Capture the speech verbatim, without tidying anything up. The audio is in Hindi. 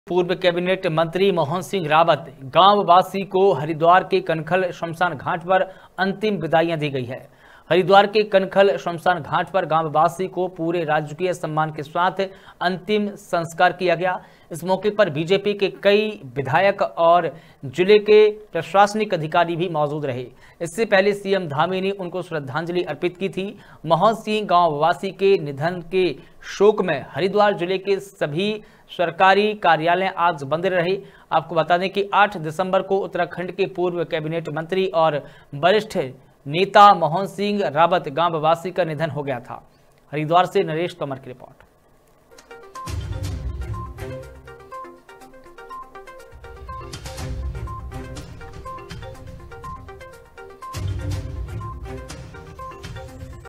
पूर्व कैबिनेट मंत्री मोहन सिंह रावत गांव वासी को हरिद्वार के कनखल शमशान घाट पर अंतिम विदाइयां दी गई है। हरिद्वार के कनखल शमशान घाट पर गांव वासी को पूरे राजकीय सम्मान के साथ अंतिम संस्कार किया गया। इस मौके पर बीजेपी के कई विधायक और जिले के प्रशासनिक अधिकारी भी मौजूद रहे। इससे पहले सीएम धामी ने उनको श्रद्धांजलि अर्पित की थी। मोहन सिंह गांव वासी के निधन के शोक में हरिद्वार जिले के सभी सरकारी कार्यालय आज बंद रहे। आपको बता दें कि आठ दिसंबर को उत्तराखंड के पूर्व कैबिनेट मंत्री और वरिष्ठ नेता मोहन सिंह रावत गांव वासी का निधन हो गया था। हरिद्वार से नरेश तोमर की रिपोर्ट।